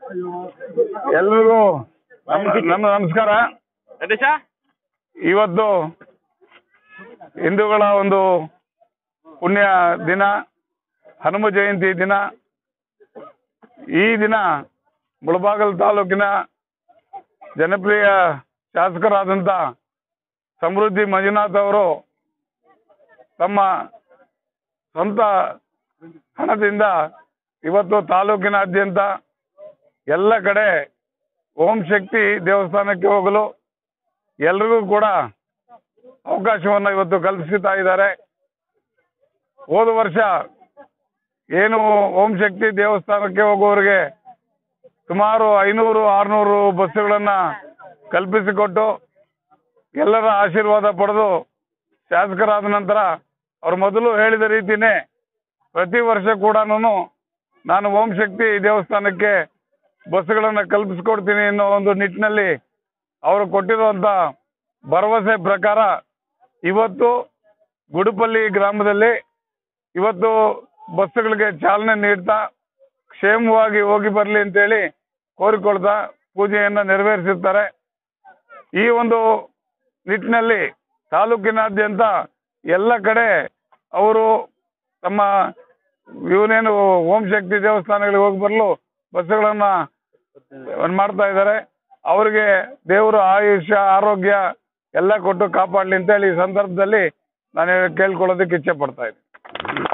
ಎಲ್ರಿಗೂ ನಮಸ್ಕಾರ. ಇವತ್ತು ಹಿಂದೂಗಳ ಒಂದು ಪುಣ್ಯ ದಿನ, ಹನುಮ ಜಯಂತಿ ದಿನ. ಈ ದಿನ ಮುಳಬಾಗಿಲು ತಾಲೂಕಿನ ಜನಪ್ರಿಯ ಶಾಸಕರಾದಂಥ ಸಮೃದ್ಧಿ ಮಂಜುನಾಥ್ ಅವರು ತಮ್ಮ ಸ್ವಂತ ಹಣದಿಂದ ಇವತ್ತು ತಾಲೂಕಿನಾದ್ಯಂತ ಎಲ್ಲ ಕಡೆ ಓಂ ಶಕ್ತಿ ದೇವಸ್ಥಾನಕ್ಕೆ ಹೋಗಲು ಎಲ್ರಿಗೂ ಕೂಡ ಅವಕಾಶವನ್ನು ಇವತ್ತು ಕಲ್ಪಿಸ್ತಾ ಇದ್ದಾರೆ. ಹೋದ ವರ್ಷ ಏನು ಓಂ ಶಕ್ತಿ ದೇವಸ್ಥಾನಕ್ಕೆ ಹೋಗುವವರಿಗೆ ಸುಮಾರು 500-600 ಬಸ್ಸುಗಳನ್ನು ಕಲ್ಪಿಸಿಕೊಟ್ಟು ಎಲ್ಲರ ಆಶೀರ್ವಾದ ಪಡೆದು ಶಾಸಕರಾದ ನಂತರ ಅವರು ಮೊದಲು ಹೇಳಿದ ರೀತಿಯೇ ಪ್ರತಿ ವರ್ಷ ಕೂಡ ನಾನು ಓಂ ಶಕ್ತಿ ದೇವಸ್ಥಾನಕ್ಕೆ ಬಸ್ಸುಗಳನ್ನು ಕಲ್ಪಿಸ್ಕೊಡ್ತೀನಿ ಅನ್ನೋ ಒಂದು ನಿಟ್ಟಿನಲ್ಲಿ ಅವರು ಕೊಟ್ಟಿರುವಂಥ ಭರವಸೆ ಪ್ರಕಾರ ಇವತ್ತು ಗುಡುಪಲ್ಲಿ ಗ್ರಾಮದಲ್ಲಿ ಇವತ್ತು ಬಸ್ಸುಗಳಿಗೆ ಚಾಲನೆ ನೀಡ್ತಾ ಕ್ಷೇಮವಾಗಿ ಹೋಗಿ ಬರಲಿ ಅಂತೇಳಿ ಕೋರಿಕೊಳ್ತಾ ಪೂಜೆಯನ್ನು ನೆರವೇರಿಸಿರ್ತಾರೆ. ಈ ಒಂದು ನಿಟ್ಟಿನಲ್ಲಿ ತಾಲೂಕಿನಾದ್ಯಂತ ಎಲ್ಲ ಕಡೆ ಅವರು ತಮ್ಮ ಇವನೇನು ಓಂ ಶಕ್ತಿ ದೇವಸ್ಥಾನಗಳಿಗೆ ಹೋಗಿ ಬರಲು ಬಸ್ಸುಗಳನ್ನು ಮಾಡ್ತಾ ಇದ್ದಾರೆ. ಅವರಿಗೆ ದೇವರು ಆಯುಷ್ಯ ಆರೋಗ್ಯ ಎಲ್ಲ ಕೊಟ್ಟು ಕಾಪಾಡಲಿ ಅಂತೇಳಿ ಈ ಸಂದರ್ಭದಲ್ಲಿ ನಾನು ಕೇಳ್ಕೊಳ್ಳೋದಕ್ಕೆ ಇಚ್ಛೆ ಪಡ್ತಾ ಇದ್ದೀನಿ.